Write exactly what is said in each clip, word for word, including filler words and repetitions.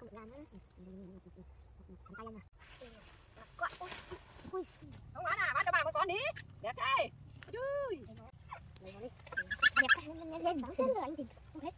không được làm nữa. Cầm tay anh nè. Quá. Ui. Không bán à, bán cho bà một con đi. Đẹp thế. Ui. Lấy nó đi. Đẹp lên lên lên lên bắn lên rồi anh tìm. Không hết.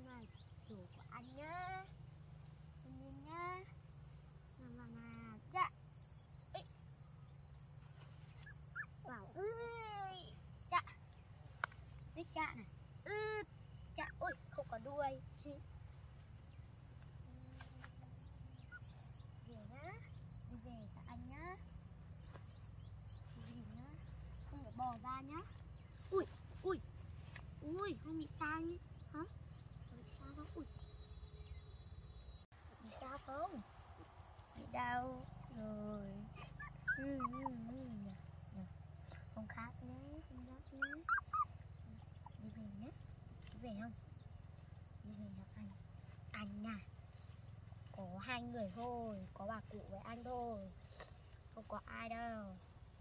hôm nay chủ của anh nhá. Anh nhìn nhá. Nào nào nào. Dạ. Ê. Wow ơi. Dạ. Thích dạ này. Ừ. Dạ. Ôi không có đuôi. Về nhá. Đi về cả anh nhá. Đi về nhá. Không phải bò ra nhá. Ui. Ui. Ui. Anh bị sao nhỉ? Hả? Bị sao không? Ui. Bị sao không? Bị đau rồi. Ừ, ừ, ừ. Nè, nè. Không khác nhé, không khác nhé. Đi về nhé. Đi về không? Đi về gặp anh. Anh à, có hai người thôi, có bà cụ với anh thôi, không có ai đâu.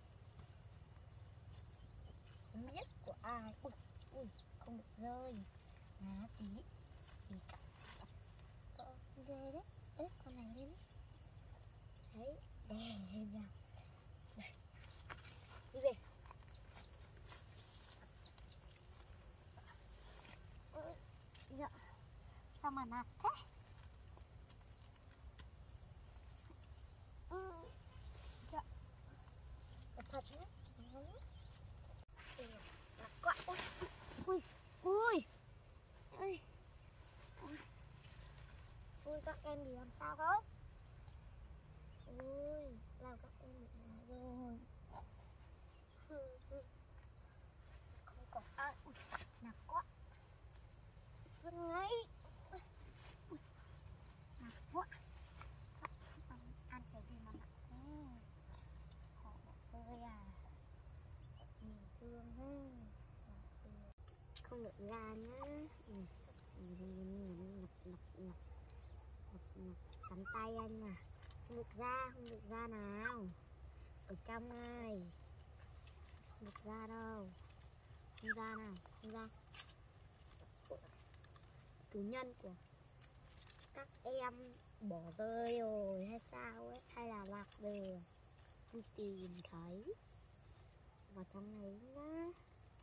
Không biết của ai. Ui, ui, không được rơi. Má tí thì có ghê đấy. Ê, con này lên đấy. Đấy, đè lên nào. Đây. Đi về. Ừ, dạ. Sao mà nạt thế? Ừ, dạ. Cẩn thận nhé. Ừ, nạt quá. Ui, ui, ui, ui, ui, ui, các em bị làm sao không? Ui, làm các em bị ngã rồi. Không có ai. Ui, nặng quá. Vâng ngay. Ui, nặng quá. Ăn cái gì mà nặng thế? Họ bỏ rơi à? Nhìn thương thế. Không được ra nhá. Ừ. Ngập ngập ngập ngập ngập cắn tay anh à. Không được ra, không được ra nào. Ở trong này. Không được ra đâu. Không ra nào, không ra. Chủ nhân của các em bỏ rơi rồi hay sao ấy, hay là lạc đường, không tìm thấy. Vào trong này nhá.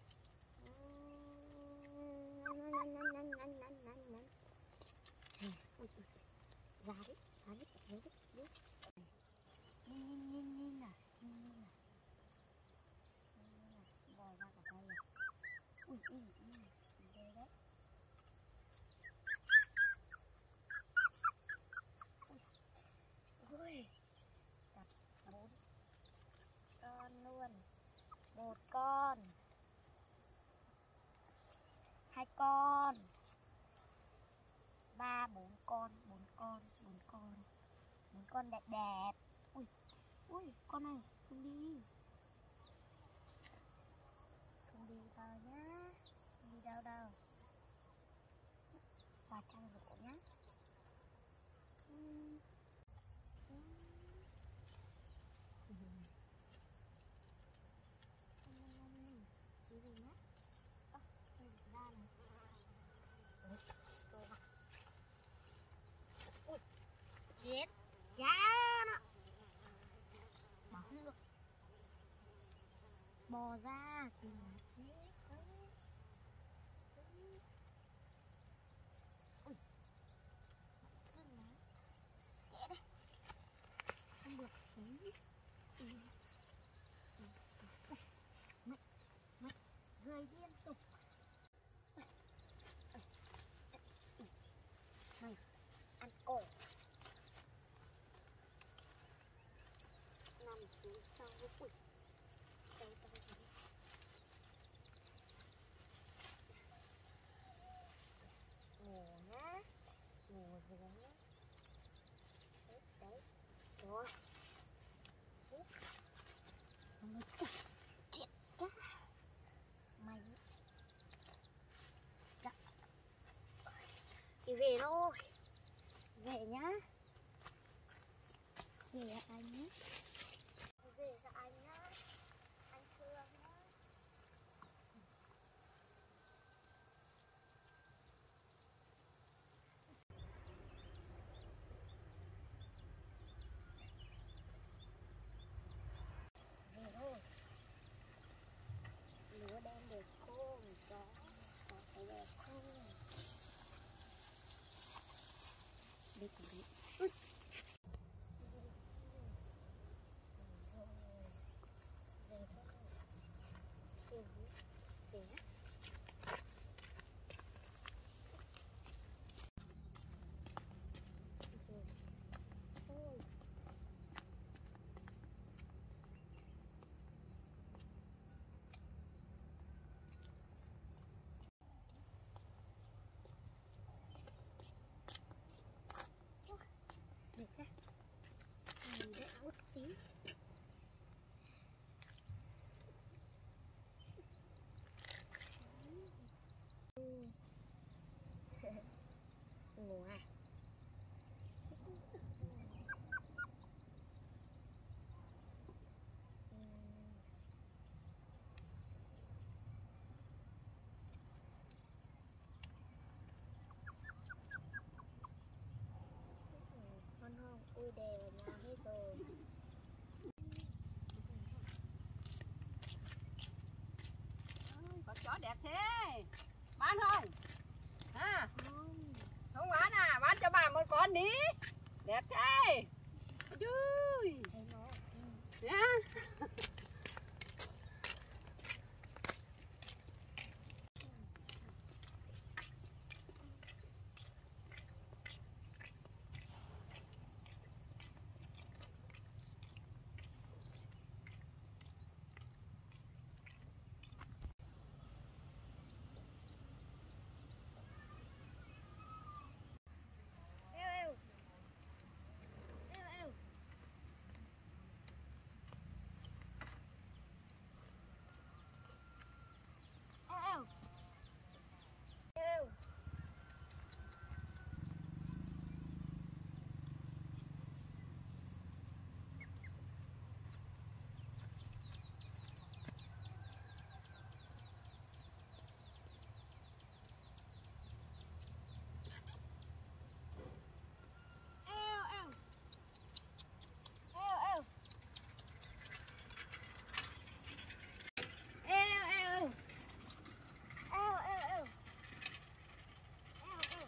Ra đấy, ra đấy, ra đấy, ra đấy. Nhìn, nhìn, nhìn, nhìn nào, nhìn, nhìn nào. Nhìn nào, bò ra cả đây à. Ui, ui, ui, ghê đấy. Ui, đặt bốn con luôn. Một con, hai con, ba, bốn con, bốn con, bốn con, bốn con đẹp đẹp. Ui, ui, con này không đi, không đi đâu nhá, không đi đâu đâu. Vào trong rổ nhá. Uhm. Uhm. Đi về nhá. Ơ, mình ra này. Ui, tôi vào. Ui, chết, giá nó. Bỏ không được. Bò ra thì là chết đấy. Ui, thương má. Kệ đây. Không được xuống. Ui, mày, mày, rơi liên tục. Mày, ăn cổ. Nằm xuống sau. Ui, đâu đâu đâu. Ngủ nhá. Ngủ xuống nhá. Đấy, đấy. Rồi. Đấy. Mày, ui, chết chá. Mày. Dạ. Đi về thôi. Về nhá. Về anh nhé. Về cho anh nhá. Anh thương nhá. Về thôi. Lúa đang được khô, gió có phải đẹp không? đề ở nhà hết rồi. Ôi, con chó đẹp thế. Bán không? À, Không. không bán à? Bán cho bà một con đi. Đẹp thế. Ui. Thấy nó ở kia. Nhá. Eo eo. Eo eo. Eo eo. Eo. Eo eo. Eo eo. Eo eo. Eo eo eo. Eo eo.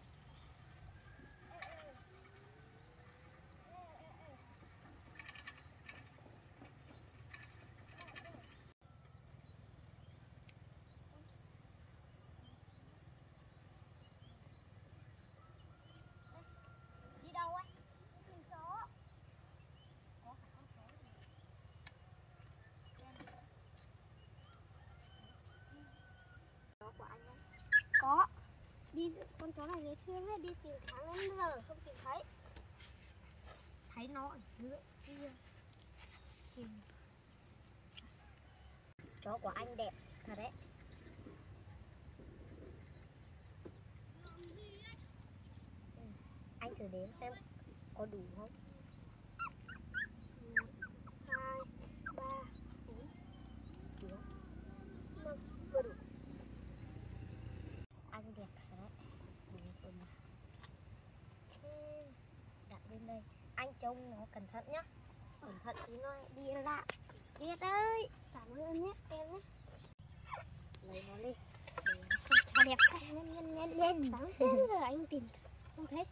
Đi đâu ấy? Đi tìm chó. Có phải con chó gì? Chó của anh không? Có. Đi con chó này dễ thương ấy, đi tìm tháng đến giờ không tìm thấy. Thấy nó ở dưới kia. Chìm. Chó của anh đẹp thật đấy. Ừ. Anh thử đếm xem có đủ không? Một, hai, ba, bốn, sáu, năm, vừa đủ. Anh đẹp thật đấy. Đúng rồi mà. Ừ. Đặt lên đây. Anh trông nó cẩn thận nhá. Cẩn thận tí nó lại đi lại. Chết ơi. Cảm ơn nhé em nhé. Lấy nó lên. Để nó không cho đẹp này. Lên lên lên lên. Sáng lên rồi anh tìm không thấy.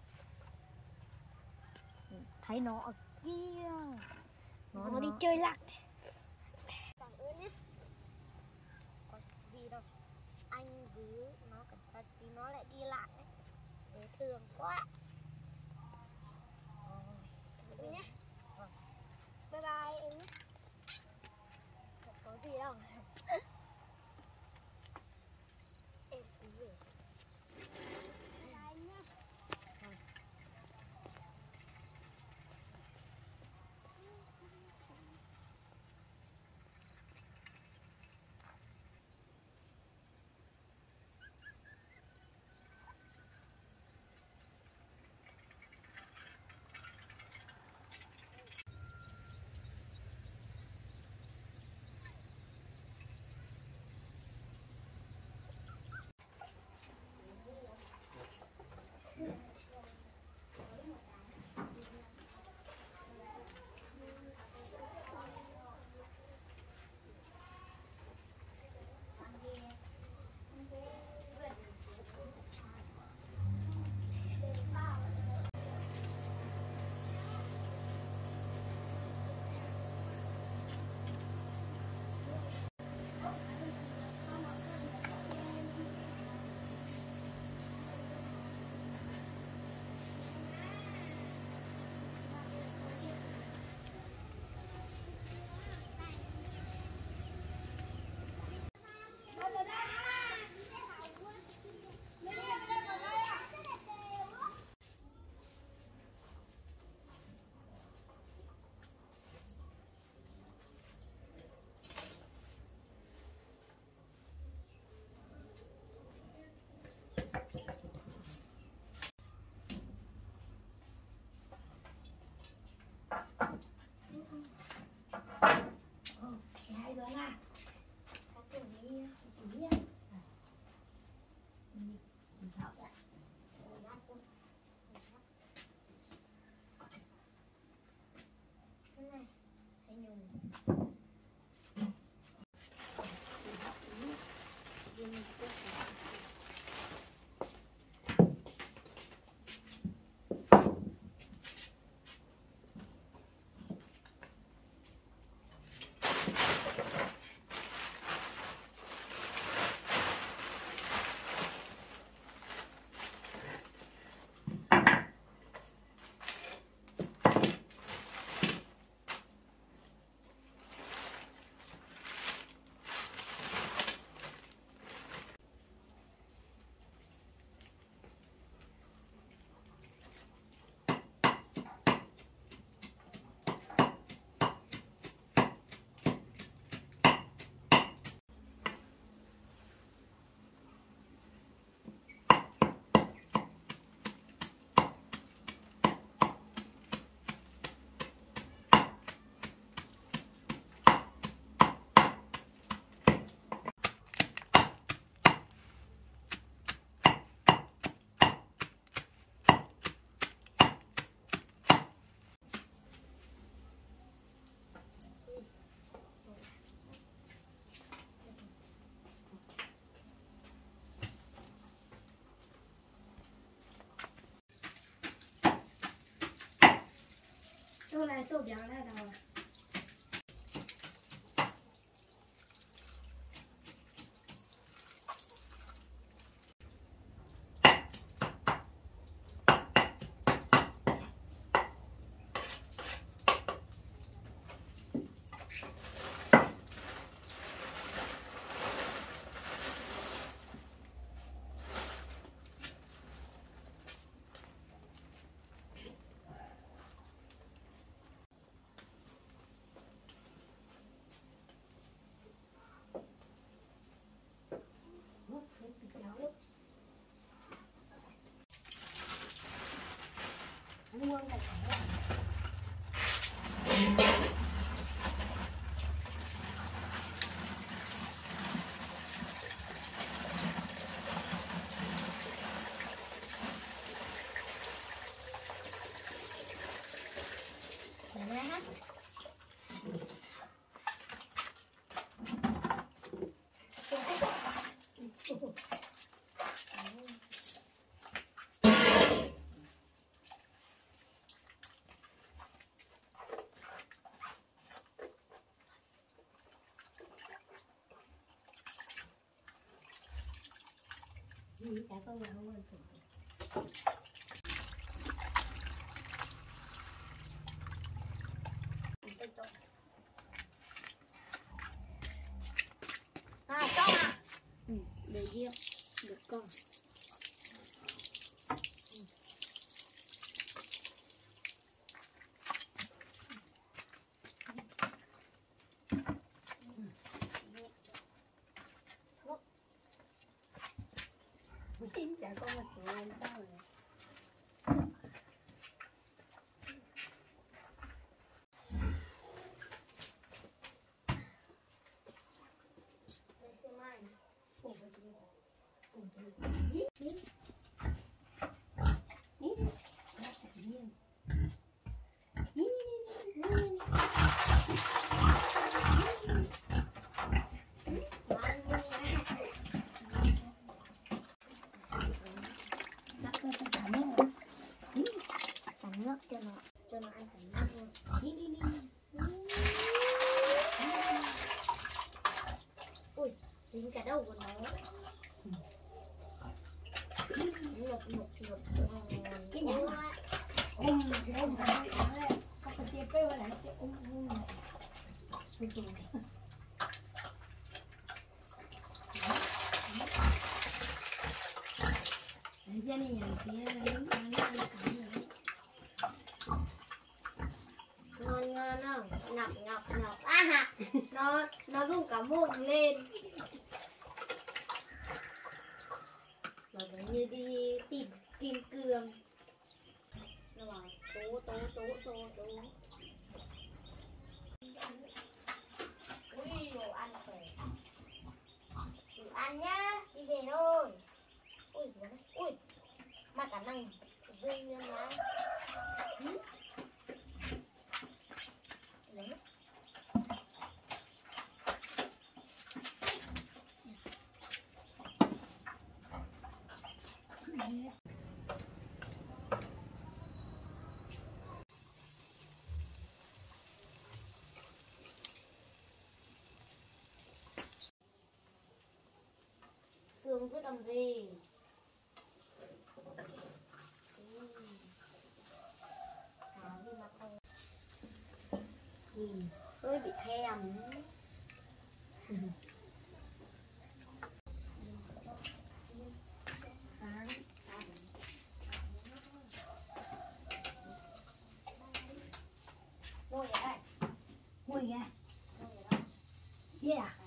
Thấy nó ở kia. Nó, nó, nó đi chơi lặng. Cảm ơn nhé. Có gì đâu. Anh giữ nó cẩn thận thì nó lại đi lại ấy. Dễ thương quá. Rồi, nhé. Rồi. Bye bye em nhé. Không có gì đâu. Em cứ về. Bye bye nhé. Rồi. Chỗ này chỗ béo này đâu à? Nguồn này chả có người không ăn thử. À, con à. Ừ, để riêng, được con. Chả có một chỗ ăn sao này. Đây xe mai này. Cùng với cái này. Cùng với cái này. Ní. Ní. Ní. Ní. Ní. Ní. Nước cho nó cho nó ăn thành nước luôn. Đi đi đi. Ui, dính cả đầu của nó. Ngập ngập ngập. Cái nhãn này. Ôm ôm cái này. Không có chia bê vào lại cái ôm ôm này. Ôi trời. Đấy ra này nhà kia lấy ăn ăn ngon ngon không? Ngọc ngọc ngọc à, nó nó rung cả mồm lên, nó giống như đi tìm kim cương, nó bảo tố tố tố tố tố. Ui đồ ăn khỏe, đồ ăn nhá, đi về thôi. Ui ui mà cả năng dây lên lá. không biết làm gì. Thả đi mặt tôi. Nhìn tôi bị thèm. Ngồi ở đây. Ngồi kìa. Yeah.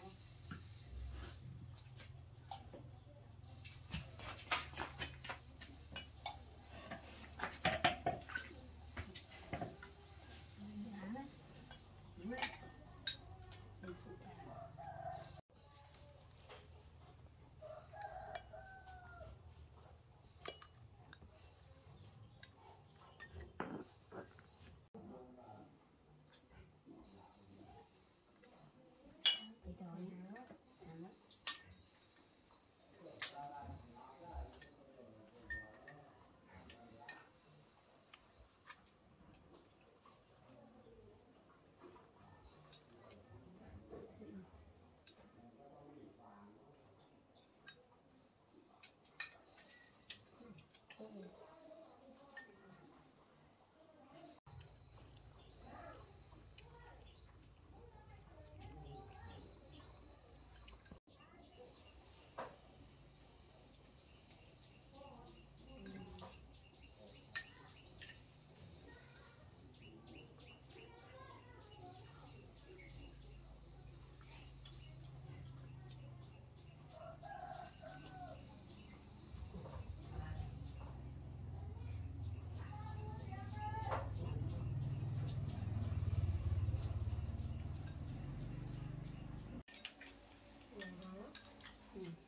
Ừ.